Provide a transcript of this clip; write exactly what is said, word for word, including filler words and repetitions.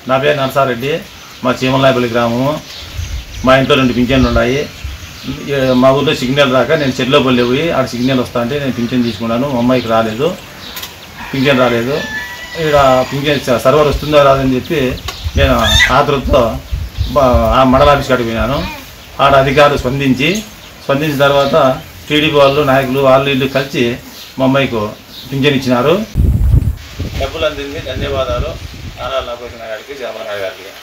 నా పేరు నరసారెడ్డి, మా చీమలాయపల్లి గ్రామము. మా ఇంట్లో రెండు పింఛన్లు ఉన్నాయి. మా ఊళ్ళో సిగ్నల్ రాక నేను చెట్లోపల్లి పోయి ఆడ సిగ్నల్ వస్తా అంటే నేను పింఛన్ తీసుకున్నాను. మా అమ్మాయికి రాలేదు, పింఛన్ రాలేదు. ఇక్కడ పింఛన్ సర్వర్ వస్తుందో రాదని చెప్పి నేను ఆతృతతో ఆ మండల ఆఫీస్ కాడికి పోయినాను. ఆడ అధికారులు స్పందించి స్పందించిన తర్వాత టీడీపీ వాళ్ళు నాయకులు వాళ్ళు వీళ్ళు కలిసి మా అమ్మాయికి పింఛన్ ఇచ్చినారు. డబ్బులు అందింది ధన్యవాదాలు నారా లోకేష్ గారికి, చంద్రబాబు నాయుడు గారికి.